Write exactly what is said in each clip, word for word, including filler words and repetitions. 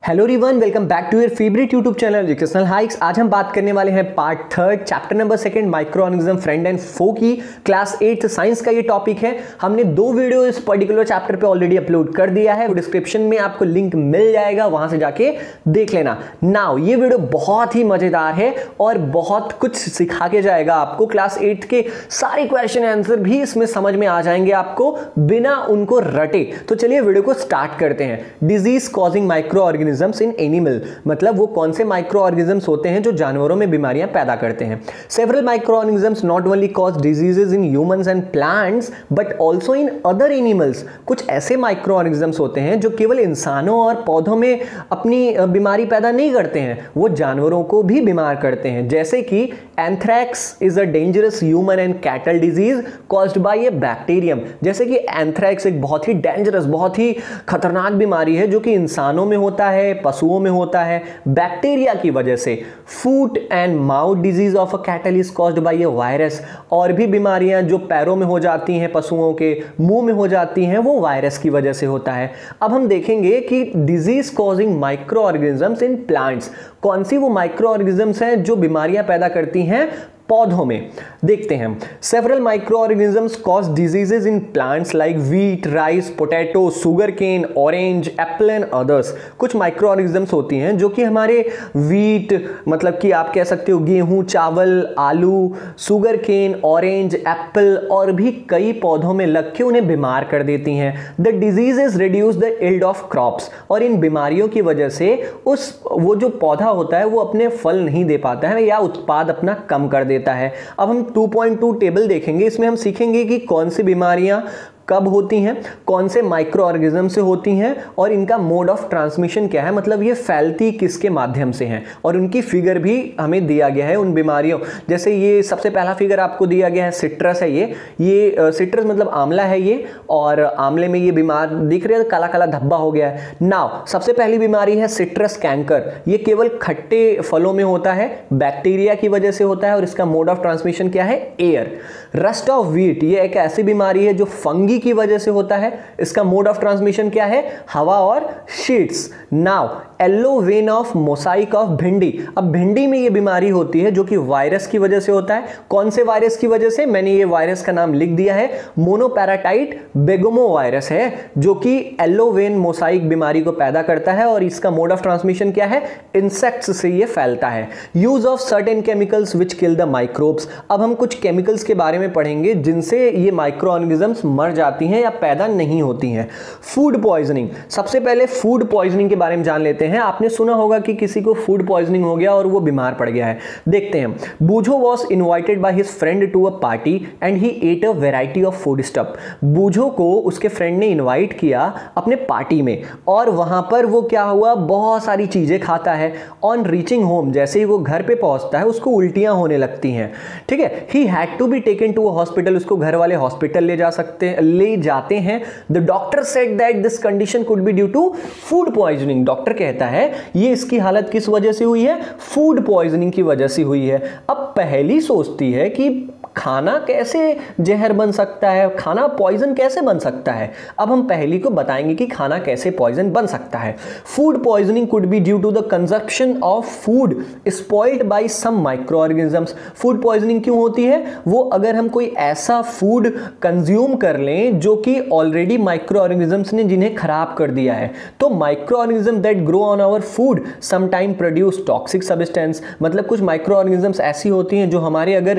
Hello everyone, welcome back to your favourite YouTube channel educational hikes. आज हम बात करने वाले हैं part third chapter number second microorganism friend and foe की। क्लास एट साइंस का ये टॉपिक है। हमने दो वीडियो इस पर्टिकुलर चैप्टर पे ऑलरेडी अपलोड कर दिया है, डिस्क्रिप्शन में आपको लिंक मिल जाएगा, वहां से जाके देख लेना। नाउ ये वीडियो बहुत ही मजेदार है और बहुत कुछ सिखा के जाएगा आपको। क्लास एट के सारे क्वेश्चन आंसर भी इसमें समझ में आ जाएंगे आपको बिना उनको रटे। तो चलिए वीडियो को स्टार्ट करते हैं। Disease causing microorganism in animal, मतलब वो कौन से माइक्रो ऑर्गेनिजम्स होते हैं जो जानवरों में बीमारियां पैदा करते हैं। Several microorganisms not only cause diseases in humans and plants but also in other animals. कुछ ऐसे माइक्रो ऑर्गेनिजम्स होते हैं जो केवल इंसानों और पौधों में अपनी बीमारी पैदा नहीं करते हैं, वो जानवरों को भी बीमार करते हैं। जैसे कि anthrax is a dangerous human and cattle disease caused by a bacterium. जैसे कि एंथ्रैक्स एक बहुत ही डेंजरस, बहुत ही खतरनाक बीमारी है जो कि इंसानों में होता है, पशुओं में होता है, बैक्टीरिया की वजह से। Foot and mouth disease of a cattle is caused by a virus. और भी बीमारियां जो पैरों में हो जाती हैं, पशुओं के मुंह में हो जाती हैं, वो वायरस की वजह से होता है। अब हम देखेंगे कि disease causing microorganisms in plants, कौन सी वो माइक्रो ऑर्गेनिजम्स हैं जो बीमारियां पैदा करती हैं पौधों में। देखते हैं। Several microorganisms cause diseases in plants like wheat, rice, potato, sugarcane, orange, apple and others. कुछ माइक्रो ऑर्गेनिजम्स होती हैं जो कि हमारे व्हीट, मतलब कि आप कह सकते हो गेहूं, चावल, आलू, सुगर केन, ऑरेंज, एप्पल और भी कई पौधों में लग के उन्हें बीमार कर देती हैं। The diseases reduce the yield of crops. और इन बीमारियों की वजह से उस वो जो पौधा होता है वो अपने फल नहीं दे पाता है या उत्पाद अपना कम कर देता है। अब हम टू पॉइंट टू टेबल देखेंगे। इसमें हम सीखेंगे कि कौन सी बीमारियां कब होती हैं, कौन से माइक्रो ऑर्गेनिज्म से होती हैं और इनका मोड ऑफ ट्रांसमिशन क्या है, मतलब ये फैलती किसके माध्यम से हैं। और उनकी फिगर भी हमें दिया गया है उन बीमारियों। जैसे ये सबसे पहला फिगर आपको दिया गया है, सिट्रस है ये ये सिट्रस मतलब आंवला है ये, और आंवले में ये बीमार दिख रहे हैं, काला काला धब्बा हो गया है। नाउ सबसे पहली बीमारी है सिट्रस कैंकर। ये केवल खट्टे फलों में होता है, बैक्टीरिया की वजह से होता है और इसका मोड ऑफ ट्रांसमिशन क्या है, एयर। रस्ट ऑफ व्हीट, ये एक ऐसी बीमारी है जो फंगी की वजह से होता है, इसका मोड ऑफ ट्रांसमिशन क्या है, हवा और seeds. Now yellow vein of mosaic of bhindi. अब भिंडी में ये बीमारी होती है जो कि वायरस की वजह से होता है। कौन से वायरस की वजह से, मैंने ये वायरस का नाम लिख दिया है, मोनोपैराटाइट बेगोमो वायरस है जो कि येलो वेन मोसाइक बीमारी को पैदा करता है और इसका मोड ऑफ ट्रांसमिशन क्या है, इंसेक्ट्स से ये फैलता है। Use of certain chemicals which kill the microbes. अब हम कुछ केमिकल्स के बारे में पढ़ेंगे जिनसे ये माइक्रो ऑर्गेनिजम्स मर जाती हैं या पैदा नहीं होती हैं। फूड पॉइजनिंग, सबसे पहले फूड पॉइजनिंग के बारे में जान लेते हैं। आपने सुना होगा कि किसी को फूड पॉइजनिंग हो गया और वो बीमार पड़ गया है। देखते हैं। Boojho was invited by his friend to a party and he ate a variety of food stuff. Boojho को उसके फ्रेंड ने इन्वाइट किया अपने पार्टी में और वहां पर वो क्या हुआ, बहुत सारी चीजें खाता है। ऑन रीचिंग होम, जैसे ही वो घर पे पहुंचता है उसको उल्टियां होने लगती हैं। ठीक है। He had to be taken to a hospital, उसको घर वाले हॉस्पिटल ले जा सकते हैं ले जाते हैं। The doctor said that this condition could be due to food poisoning. Doctor कहता है ये इसकी हालत किस वजह से हुई है, फूड पॉइजनिंग की वजह से हुई है। अब पहली सोचती है कि खाना कैसे जहर बन सकता है, खाना पॉइजन कैसे बन सकता है। अब हम पहली को बताएंगे कि खाना कैसे पॉइजन बन सकता है। Food poisoning could be due to the consumption of food spoiled by some microorganisms. Food poisoning क्यों होती है, वो अगर हम कोई ऐसा फूड कंज्यूम कर लें जो कि ऑलरेडी माइक्रो ऑर्गेनिजम्स ने जिन्हें खराब कर दिया है। तो microorganism that grow on our food sometime produce toxic substance. मतलब कुछ माइक्रो ऑर्गेनिजम्स ऐसी होती हैं जो हमारे अगर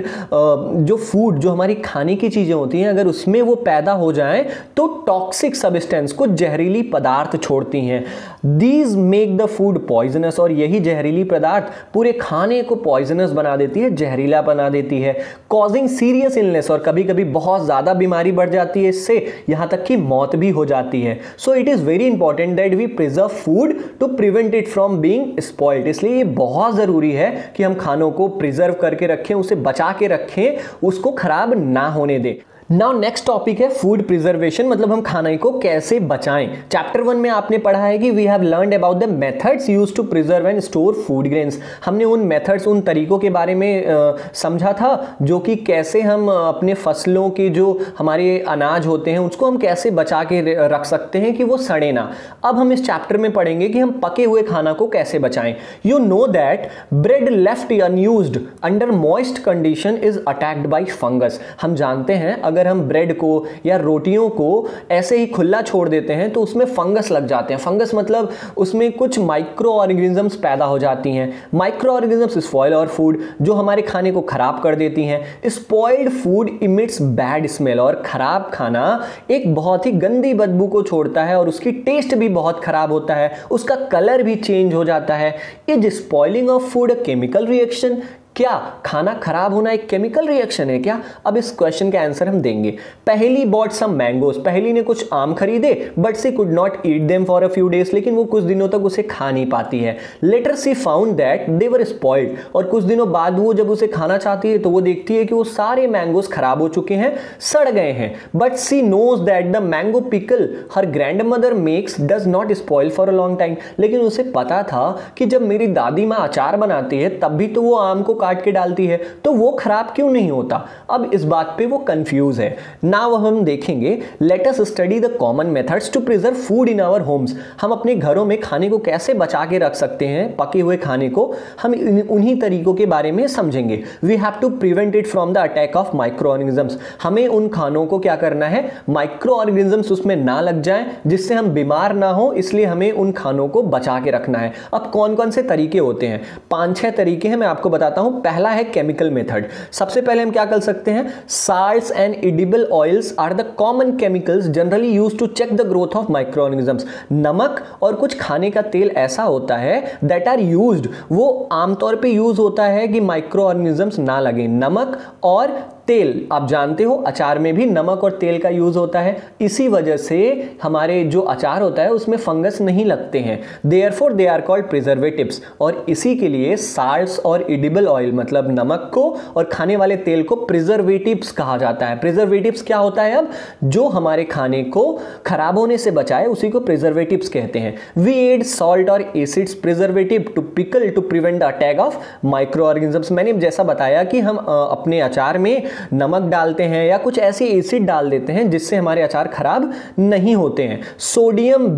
जो फूड, जो हमारी खाने की चीजें होती हैं, अगर उसमें वो पैदा हो जाएं तो टॉक्सिक सब्सटेंस, कुछ जहरीली पदार्थ छोड़ती हैं। These make the food poisonous, और यही जहरीली पदार्थ पूरे खाने को पॉइजनस बना देती है, जहरीला बना देती है। कॉजिंग सीरियस इलनेस, और कभी कभी बहुत ज्यादा बीमारी बढ़ जाती है इससे, यहां तक कि मौत भी हो जाती है। So it is very important that we preserve food to prevent it from being spoiled. इसलिए ये बहुत जरूरी है कि हम खानों को प्रिजर्व करके रखें, उसे बचा के रखें, उसको खराब ना होने दें। नाउ नेक्स्ट टॉपिक है फूड प्रिजर्वेशन, मतलब हम खाने को कैसे बचाएं। चैप्टर वन में आपने पढ़ा है कि we have learned about the methods used to preserve and store food grains. हमने उन मेथड्स, उन तरीकों के बारे में आ, समझा था जो कि कैसे हम अपने फसलों के जो हमारे अनाज होते हैं उसको हम कैसे बचा के रख सकते हैं कि वो सड़े ना। अब हम इस चैप्टर में पढ़ेंगे कि हम पके हुए खाना को कैसे बचाएं। You know that bread left unused under moist condition is attacked by fungus. हम जानते हैं अगर हम ब्रेड को या रोटियों को ऐसे ही खुला छोड़ देते हैं तो उसमें फंगस लग जाते हैं। फंगस मतलब उसमें कुछ माइक्रो ऑर्गेनिजम्स पैदा हो जाती हैं। Microorganisms spoil our food, जो हमारे खाने को खराब कर देती हैं। Spoiled food emits bad smell, और खराब खाना एक बहुत ही गंदी बदबू को छोड़ता है और उसकी टेस्ट भी बहुत खराब होता है, उसका कलर भी चेंज हो जाता है। Is spoiling of food a chemical reaction? क्या खाना खराब होना एक केमिकल रिएक्शन है क्या? अब इस क्वेश्चन का आंसर हम देंगे। पहेली बॉट सम मैंगोज, पहेली ने कुछ आम खरीदे but she could not eat them for a few days, लेकिन वो कुछ दिनों तक उसे खा नहीं पाती है। Later she found that they were spoiled, और कुछ दिनों बाद वो जब उसे खाना चाहती है तो वो देखती है कि वो सारे मैंगोज खराब हो चुके हैं, सड़ गए हैं। But she knows that the mango pickle her grandmother makes does not spoil for a long time, लेकिन उसे पता था कि जब मेरी दादी माँ अचार बनाती है तब भी तो वो आम को काट के डालती है, तो वो खराब क्यों नहीं होता? अब इस बात पे वो कंफ्यूज है। नाउ हम देखेंगे, let us study the common methods to preserve food in our homes. हम अपने घरों में खाने को कैसे बचा के रख सकते हैं, पके हुए खाने को, हम उन्हीं तरीकों के बारे में समझेंगे। We have to prevent it from the attack of microorganisms. हमें उन खानों को क्या करना है, माइक्रो ऑर्गेनिजम्स उसमें ना लग जाए जिससे हम बीमार ना हो, इसलिए हमें उन खानों को बचा के रखना है। अब कौन कौन से तरीके होते हैं? पांच छह तरीके हैं, मैं आपको बताता हूं। पहला है केमिकल मेथड। सबसे पहले हम क्या कर सकते हैं, salts and edible oils are the common chemicals generally used to check the growth of microorganisms. नमक और कुछ खाने का तेल ऐसा होता है दैट आर यूज्ड, वो आमतौर पे यूज होता है कि माइक्रो ऑर्गेनिजम्स ना लगे। नमक और तेल, आप जानते हो अचार में भी नमक और तेल का यूज होता है, इसी वजह से हमारे जो अचार होता है उसमें फंगस नहीं लगते हैं। Therefore they are called preservatives, और इसी के लिए साल्ट्स और एडिबल ऑयल मतलब नमक को और खाने वाले तेल को प्रिजर्वेटिव्स कहा जाता है। प्रिजर्वेटिव्स क्या होता है, अब जो हमारे खाने को खराब होने से बचाए उसी को प्रिजर्वेटिव्स कहते हैं। We add salt or acids preservative to pickle to prevent the attack of microorganisms. मैंने जैसा बताया कि हम अपने अचार में नमक डालते हैं या कुछ ऐसे एसिड डाल देते हैं जिससे हमारे अचार खराब नहीं होते हैं। Sodium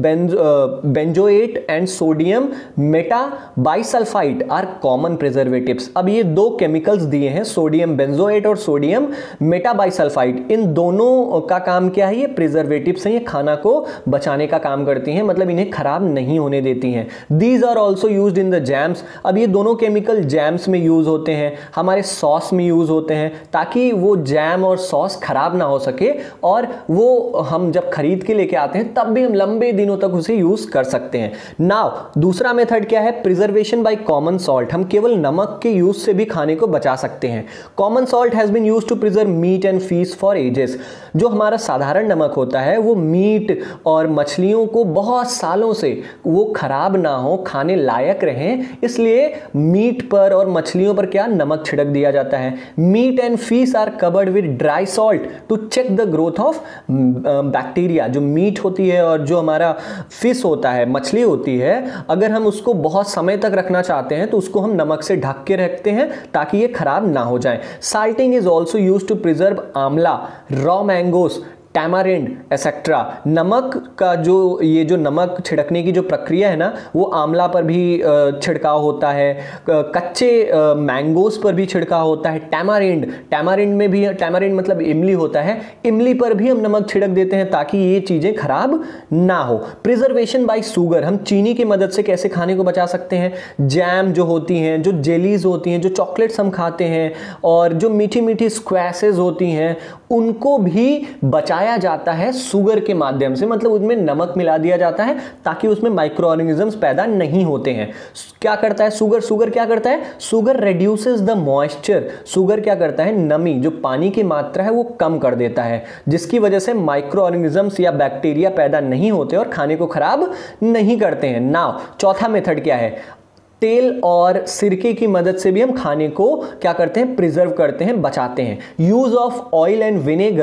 benzoate and sodium metabisulphite are common preservatives. अब ये दो केमिकल्स दिए हैं, सोडियम बेंजोएट और सोडियम मेटाबाइसल्फाइड। इन दोनों का काम क्या है, ये प्रिजर्वेटिव्स हैं, ये खाना को बचाने का काम करती हैं, मतलब इन्हें खराब नहीं होने देती हैं। These are also used in the jams. अब ये दोनों केमिकल जैम्स में यूज होते हैं, हमारे सॉस में यूज होते हैं, ताकि वो जैम और सॉस खराब ना हो सके और वो हम जब खरीद के लेके आते हैं तब भी हम लंबे दिनों तक उसे यूज कर सकते हैं। नाउ दूसरा मेथड क्या है, प्रिजर्वेशन बाय कॉमन सॉल्ट। हम केवल नमक के यूज से भी खाने को बचा सकते हैं। Common salt has been used to preserve meat and fish for ages. जो हमारा साधारण नमक होता है वो मीट और मछलियों को बहुत सालों से वो खराब ना हो, खाने लायक रहें, इसलिए मीट पर और मछलियों पर क्या नमक छिड़क दिया जाता है। Meat and fish are covered with dry salt to check the growth of bacteria. जो मीट होती है और जो हमारा फिश होता है, मछली होती है, अगर हम उसको बहुत समय तक रखना चाहते हैं तो उसको हम नमक से ढक के रखते हैं ताकि ये खराब ना हो जाए। Salting is also use to preserve amla, raw mangoes, tamarind etcetera. नमक का जो ये जो नमक छिड़कने की जो प्रक्रिया है ना, वो आंवला पर भी छिड़काव होता है, कच्चे मैंगोस पर भी छिड़काव होता है। टैमारिंड टैमारिंड में भी, टैमारिंड मतलब इमली होता है, इमली पर भी हम नमक छिड़क देते हैं ताकि ये चीज़ें खराब ना हो। प्रिजर्वेशन बाय शुगर, हम चीनी की मदद से कैसे खाने को बचा सकते हैं। जैम जो होती हैं, जो जेलीज होती हैं, जो चॉकलेट्स हम खाते हैं और जो मीठी मीठी स्क्वैसेस होती हैं, उनको भी बचाया जाता है शुगर के माध्यम से, मतलब उसमें नमक मिला दिया जाता है ताकि उसमें माइक्रो ऑर्गेनिजम्स पैदा नहीं होते हैं। क्या करता है शुगर, शुगर क्या करता है, sugar reduces the moisture. Sugar क्या करता है, नमी, जो पानी की मात्रा है वो कम कर देता है, जिसकी वजह से माइक्रो ऑर्गेनिजम्स या बैक्टीरिया पैदा नहीं होते और खाने को खराब नहीं करते हैं। नाउ चौथा मेथड क्या है, तेल और सिरके की मदद से भी हम खाने को क्या करते हैं, प्रिजर्व करते हैं, बचाते हैं। Use of oil and vinegar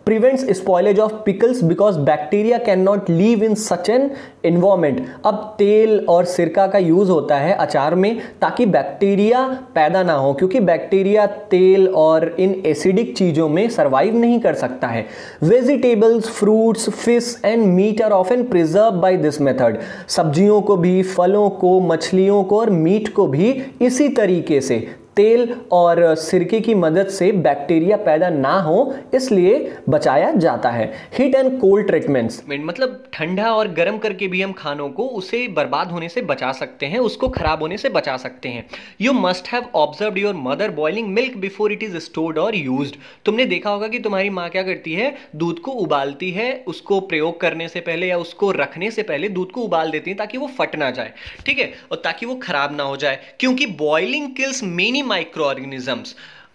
prevents spoilage of pickles because bacteria can not live in such an environment. अब तेल और सिरका का यूज होता है अचार में ताकि बैक्टीरिया पैदा ना हो, क्योंकि बैक्टीरिया तेल और इन एसिडिक चीजों में सर्वाइव नहीं कर सकता है। Vegetables, fruits, fish and meat are often preserve by this method. सब्जियों को भी, फलों को, मछलियों को और मीट को भी इसी तरीके से तेल और सिरके की मदद से बैक्टीरिया पैदा ना हो इसलिए बचाया जाता है। हीट एंड कोल्ड ट्रीटमेंट्स, मतलब ठंडा और गर्म करके भी हम खानों को उसे बर्बाद होने से बचा सकते हैं, उसको खराब होने से बचा सकते हैं। You must have observed your mother boiling milk before it is stored और यूज्ड। तुमने देखा होगा कि तुम्हारी माँ क्या करती है, दूध को उबालती है, उसको प्रयोग करने से पहले या उसको रखने से पहले दूध को उबाल देती है ताकि वो फट ना जाए, ठीक है, और ताकि वो खराब ना हो जाए, क्योंकि boiling kills many microorganisms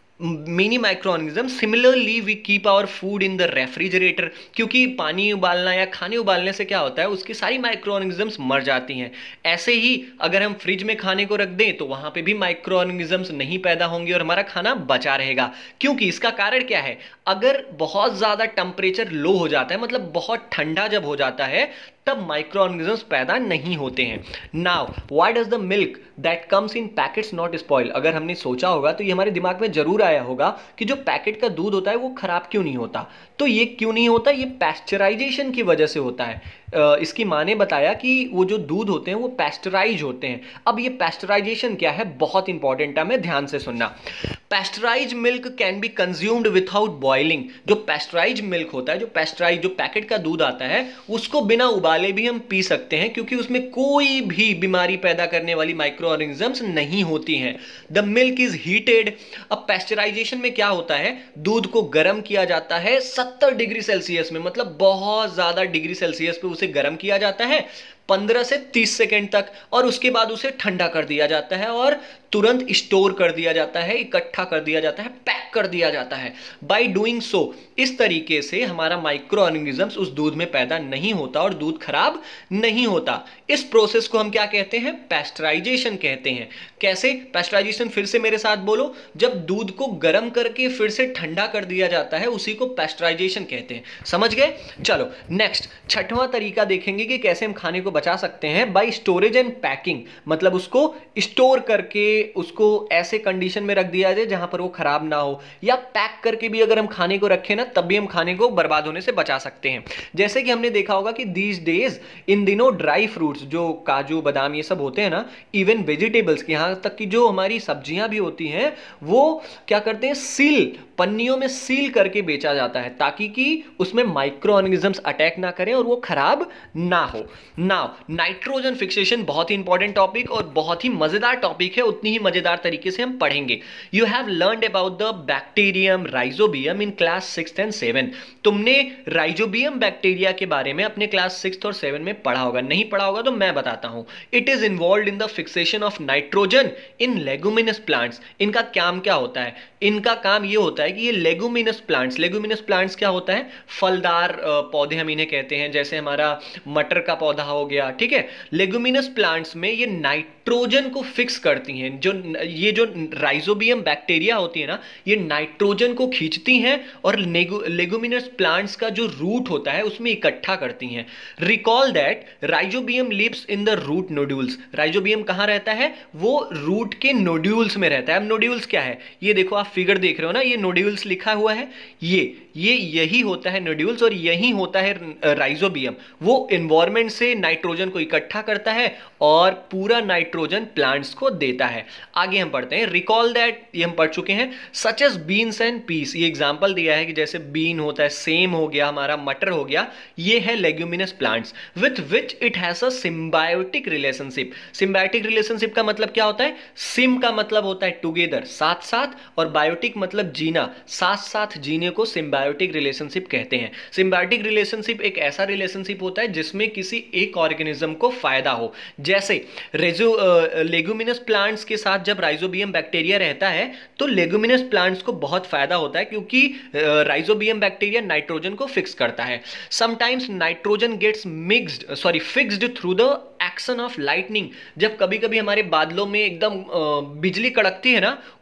many microorganisms similarly we keep our food in the refrigerator। क्योंकि पानी उबालना या खाने उबालने से क्या होता है, उसकी सारी माइक्रोऑर्गेनिजम्स मर जाती हैं। ऐसे ही अगर हम फ्रिज में खाने को रख दें तो वहां पे भी माइक्रोऑर्गेनिजम्स नहीं पैदा होंगे और हमारा खाना बचा रहेगा। क्योंकि इसका कारण क्या है, अगर बहुत ज्यादा टेम्परेचर लो हो जाता है, मतलब बहुत ठंडा जब हो जाता है, तब माइक्रोऑर्गेनिजम्स पैदा नहीं होते हैं। Now why does the milk that comes in packets not spoil. अगर हमने सोचा होगा तो ये हमारे दिमाग में जरूर आया होगा कि जो पैकेट का दूध होता है वो खराब क्यों नहीं होता। तो ये क्यों नहीं होता, ये पैस्चराइजेशन की वजह से होता है। इसकी माँ ने बताया कि वो जो दूध होते हैं वो पैस्चराइज होते हैं। अब ये पैस्चराइजेशन क्या है, बहुत इंपॉर्टेंट है, मैं ध्यान से सुनना। Pasteurise milk can be consumed without boiling. जो पैस्चराइज मिल्क होता है, जो पैस्चराइज जो पैकेट का दूध आता है, उसको बिना उबाले भी हम पी सकते हैं, क्योंकि उसमें कोई भी बीमारी पैदा करने वाली माइक्रोऑर्गेनिजम्स नहीं होती हैं। The milk is heated. अब पैस्चराइजेशन में क्या होता है, दूध को गर्म किया जाता है सत्तर डिग्री सेल्सियस में, मतलब बहुत ज्यादा डिग्री सेल्सियस पे उसे गर्म किया जाता है पंद्रह से तीस सेकंड तक, और उसके बाद उसे ठंडा कर दिया जाता है और तुरंत स्टोर कर दिया जाता है, इकट्ठा कर दिया जाता है, पैक कर दिया जाता है। बाय डूइंग सो, इस तरीके से हमारा माइक्रो ऑर्गेनिजम्स उस दूध में पैदा नहीं होता और दूध खराब नहीं होता। इस प्रोसेस को हम क्या कहते हैं, पैस्चराइजेशन कहते हैं। कैसे पैस्चराइजेशन, फिर से मेरे साथ बोलो। जब दूध को गर्म करके फिर से ठंडा कर दिया जाता है, उसी को पैस्चराइजेशन कहते हैं। समझ गए? चलो नेक्स्ट, छठवां तरीका देखेंगे कि कैसे हम खाने को बचा सकते हैं। बाय स्टोरेज एंड पैकिंग, मतलब उसको स्टोर करके उसको ऐसे कंडीशन में रख दिया जाए जहां पर वो खराब ना हो, या पैक करके भी अगर हम खाने को रखें ना, तब भी हम खाने को बर्बाद होने से बचा सकते हैं। जैसे कि हमने देखा होगा कि दीज डेज, इन दिनों ड्राई फ्रूट्स, जो काजू बादाम ये सब होते हैं ना, इवन वेजिटेबल्स, यहां तक कि जो हमारी सब्जियां भी होती हैं, वो क्या करते हैं, सील, पन्नियों में सील करके बेचा जाता है, ताकि कि उसमें माइक्रो ऑर्गेनिजम्स अटैक ना करें और वो खराब ना हो। नाउ नाइट्रोजन फिक्सेशन बहुत ही इंपॉर्टेंट टॉपिक और बहुत ही मजेदार टॉपिक है, उतनी ही मजेदार तरीके से हम पढ़ेंगे। You have learned about the bacterium rhizobium in class six and seven. तुमने राइजोबियम बैक्टीरिया के बारे में अपने क्लास सिक्स और सेवन में पढ़ा होगा, नहीं पढ़ा होगा तो मैं बताता हूं। It is involve in the fixation of nitrogen in leguminous plants. इनका काम क्या होता है, इनका काम ये होता है कि ये लेगुमिनस प्लांट्स, लेगुमिनस प्लांट्स क्या होता है, फलदार पौधे हम इन्हें कहते हैं, जैसे हमारा मटर का पौधा हो गया, ठीक है। लेगुमिनस प्लांट्स में ये नाइट्रोजन को फिक्स करती हैं। जो ये जो राइजोबियम बैक्टीरिया होती है ना, ये नाइट्रोजन को खींचती हैं और लेगुमिनस प्लांट्स का जो रूट होता है उसमें इकट्ठा करती हैं। Recall that rhizobium lives in the root nodules. Rhizobium कहां रहता है, वो रूट के नोड्यूल्स में रहता है। अब नोड्यूल्स क्या है, ये देखो आप फिगर देख रहे हो ना, ये नोड्यूल्स लिखा हुआ है, ये ये यही होता है नोड्यूल्स और यही होता है राइजोबियम। वो एनवायरनमेंट से नाइट्रोजन को इकट्ठा करता है और पूरा नाइट्रोजन प्लांट्स को देता है। आगे हम पढ़ते हैं, रिकॉल दैट, ये हम पढ़ चुके हैं। Such as beans and peas, ये एग्जांपल दिया है कि जैसे बीन होता है, सेम हो गया, हमारा मटर हो गया, ये है leguminous plants with which it has a symbiotic relationship. Symbiotic relationship का मतलब क्या होता है, सिम का मतलब होता है टुगेदर, साथ साथ, और बायोटिक मतलब जीना, साथ साथ जीने को सिम्बायोटिक रिलेशनशिप कहते हैं। सिम्बायोटिक रिलेशनशिप एक ऐसा रिलेशनशिप होता है जिसमें किसी एक ऑर्गेनिज्म को फायदा हो। जैसे रेजो लेगुमिनस प्लांट्स के साथ जब राइजोबियम बैक्टीरिया रहता है तो लेगुमिनस प्लांट्स को बहुत फायदा होता है, क्योंकि राइजोबियम बैक्टीरिया नाइट्रोजन को फिक्स करता है। Sometimes nitrogen gets mixed sorry fixed through the action of lightning. जब कभी कभी हमारे बादलों में एकदम बिजली कड़कती है ना,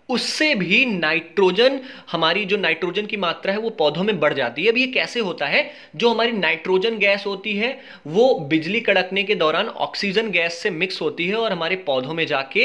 उससे भी नाइट्रोजन, हमारी जो नाइट्रोजन की मात्रा है वो पौधों में बढ़ जाती है। अब ये कैसे होता है? जो हमारी नाइट्रोजन गैस होती है वो बिजली कड़कने के दौरान ऑक्सीजन गैस से मिक्स होती है और हमारे पौधों में जाके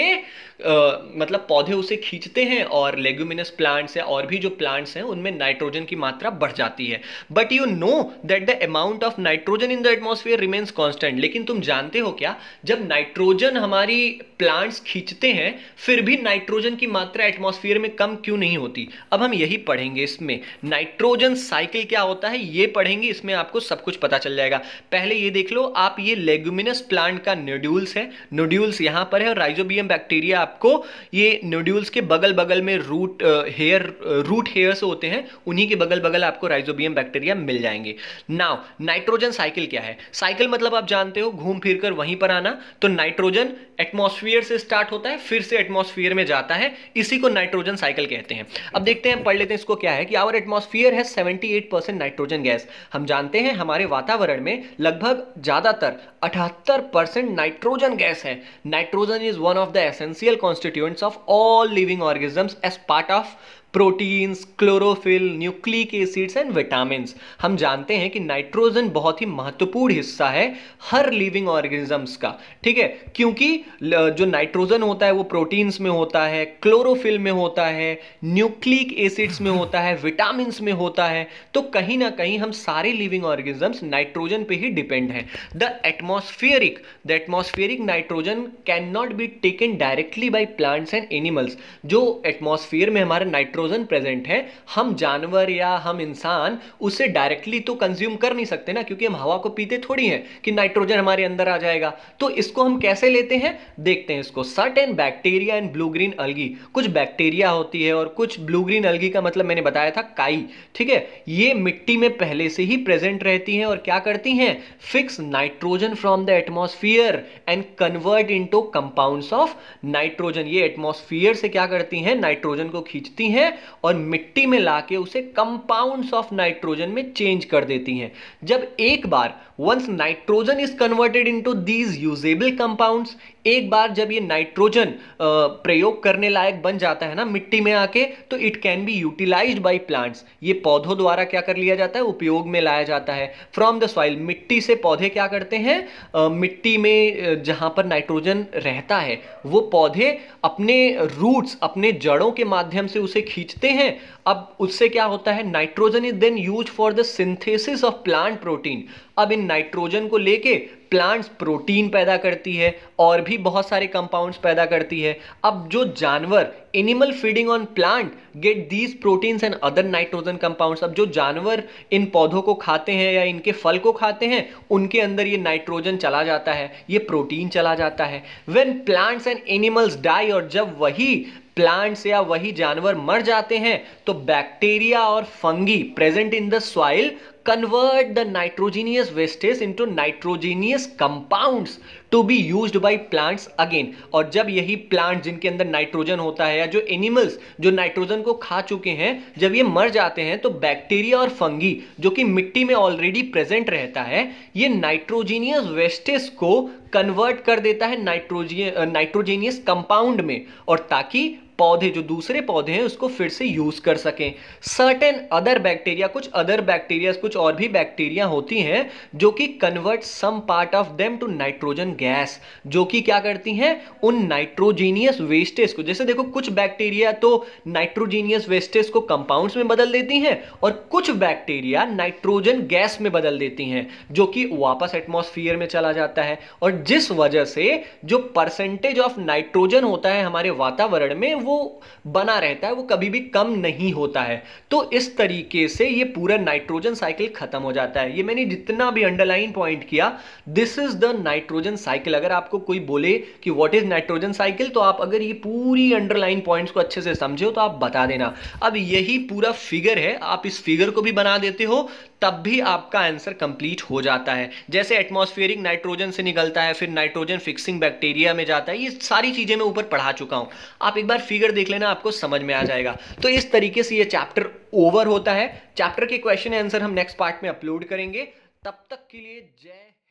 आ, मतलब पौधे उसे खींचते हैं और लेग्यूमिनस प्लांट्स या और भी जो प्लांट्स हैं उनमें नाइट्रोजन की मात्रा बढ़ जाती है। But you know that the amount of nitrogen in the atmosphere remains constant. लेकिन तुम जानते हो क्या, जब नाइट्रोजन हमारी प्लांट्स खींचते हैं फिर भी नाइट्रोजन की मात्रा एटमॉस्फेयर में कम क्यों नहीं होती? अब हम यही पढ़ेंगे इसमें। नाइट्रोजन साइकिल क्या होता है ये पढ़ेंगे, इसमें आपको सब कुछ पता चल जाएगा। पहले ये देख लो आप, ये लेग्यूमिनस प्लांट का नोड्यूल्स है, नोड्यूल्स यहां पर है और राइजोबियम बैक्टीरिया आपको ये नोड्यूल्स के बगल बगल में रूट हेयर रूट हेयर्स होते हैं, उन्हीं के बगल बगल आपको राइजोबियम बैक्टीरिया मिल जाएंगे। नाउ नाइट्रोजन साइकिल क्या है? साइकिल मतलब आप जानते हो घूम फिर कर वहीं पर आना। तो नाइट्रोजन एटमॉस्फेयर से स्टार्ट होता है फिर से एटमॉस्फेयर में जाता है, इसी को नाइट्रोजन साइकिल कहते हैं। अब देखते हैं, पढ़ लेते हैं इसको क्या है कि आवर एटमॉस्फेयर है अठहत्तर परसेंट नाइट्रोजन गैस। हम जानते हैं हमारे वातावरण में लगभग ज्यादातर अठहत्तर परसेंट नाइट्रोजन गैस है। Nitrogen is one of the essential constituents of all living organisms as part of proteins, chlorophyll, nucleic acids and vitamins. हम जानते हैं कि नाइट्रोजन बहुत ही महत्वपूर्ण हिस्सा है हर लिविंग ऑर्गेनिजम्स का, ठीक है, क्योंकि जो नाइट्रोजन होता है वो प्रोटीन्स में होता है, क्लोरोफिल में होता है, न्यूक्लिक एसिड्स में होता है, विटामिन्स में होता है। तो कहीं ना कहीं हम सारे लिविंग ऑर्गेनिजम्स नाइट्रोजन पे ही डिपेंड हैं। The atmospheric the atmospheric nitrogen can not be taken directly by plants and animals. जो एटमॉस्फेयर में हमारा नाइट्रोजन प्रेजेंट है, हम जानवर या हम इंसान उसे डायरेक्टली तो कंज्यूम कर नहीं सकते ना, क्योंकि हम हवा को पीते थोड़ी हैं कि नाइट्रोजन हमारे अंदर आ जाएगा। तो इसको हम कैसे लेते हैं देखते हैं इसको। Certain bacteria and blue green algae, कुछ बैक्टीरिया होती है और कुछ ब्लू ग्रीन अलगी का मतलब मैंने बताया था काई, ठीक है, ये मिट्टी में पहले से ही प्रेजेंट रहती हैं और क्या करती हैं, fix nitrogen from the atmosphere and convert into compounds of nitrogen. ये एटमॉस्फेयर से क्या करती हैं, नाइट्रोजन को खींचती हैं और मिट्टी में लाके उसे कंपाउंड्स ऑफ नाइट्रोजन में चेंज कर देती हैं। जब एक बार once nitrogen is converted into these usable compounds, एक बार जब ये नाइट्रोजन प्रयोग करने लायक बन जाता है ना मिट्टी में आके, तो it can be utilised by plants. ये पौधों द्वारा क्या कर लिया जाता है, उपयोग में लाया जाता है। फ्रॉम द सॉइल, मिट्टी से पौधे क्या करते हैं, uh, मिट्टी में जहां पर नाइट्रोजन रहता है वो पौधे अपने रूट्स, अपने जड़ों के माध्यम से उसे खींचते हैं। अब उससे क्या होता है, nitrogen is then used for the synthesis of plant protein. अब इन नाइट्रोजन को लेके प्लांट्स प्रोटीन पैदा करती है और भी बहुत सारे कंपाउंड्स पैदा करती है। अब जो जानवर, animal feeding on plant get these proteins and other nitrogen compounds. अब जो जानवर इन पौधों को खाते हैं या इनके फल को खाते हैं, उनके अंदर ये नाइट्रोजन चला जाता है, ये प्रोटीन चला जाता है। When plants and animals die, और जब वही प्लांट्स या वही जानवर मर जाते हैं, तो बैक्टीरिया और fungi present in the soil convert the nitrogenous wastes into nitrogenous compounds to be used by plants again। और जब यही प्लांट जिनके अंदर नाइट्रोजन होता है या जो एनिमल्स जो नाइट्रोजन को खा चुके हैं, जब ये मर जाते हैं तो बैक्टीरिया और फंगी जो कि मिट्टी में ऑलरेडी प्रेजेंट रहता है, ये नाइट्रोजीनियस वेस्टेस को कन्वर्ट कर देता है नाइट्रोजन नाइट्रोजीनियस कंपाउंड में, और ताकि पौधे, जो दूसरे पौधे हैं, उसको फिर से यूज कर सकें। सर्टेन अदर बैक्टीरिया, कुछ अदर बैक्टीरिया, कुछ और भी बैक्टीरिया होती हैं जो कि convert some part of them to nitrogen gas, जो कि क्या करती हैं, उन नाइट्रोजीनियस वेस्टेज को, जैसे देखो कुछ बैक्टीरिया तो नाइट्रोजीनियस वेस्टेज को कंपाउंड्स में बदल देती हैं और कुछ बैक्टीरिया नाइट्रोजन गैस में बदल देती हैं, जो कि वापस एटमॉस्फेयर में चला जाता है। और जिस वजह से जो परसेंटेज ऑफ नाइट्रोजन होता है हमारे वातावरण में वो बना रहता है, वो कभी भी कम नहीं होता है। तो इस तरीके से ये पूरा नाइट्रोजन साइकिल खत्म हो जाता है। ये मैंने जितना भी अंडरलाइन पॉइंट किया, this is the nitrogen cycle. अगर आपको कोई बोले कि व्हाट इज नाइट्रोजन साइकिल, तो आप अगर ये पूरी अंडरलाइन पॉइंट्स को अच्छे से समझे हो तो आप बता देना। अब यही पूरा फिगर है, आप इस फिगर को भी बना देते हो तब भी आपका आंसर कंप्लीट हो जाता है। जैसे एटमॉस्फेरिक नाइट्रोजन से निकलता है, फिर नाइट्रोजन फिक्सिंग बैक्टीरिया में जाता है, ये सारी चीजें मैं ऊपर पढ़ा चुका हूं। आप एक बार फिगर देख लेना, आपको समझ में आ जाएगा। तो इस तरीके से ये चैप्टर ओवर होता है। चैप्टर के क्वेश्चन आंसर हम नेक्स्ट पार्ट में अपलोड करेंगे। तब तक के लिए जय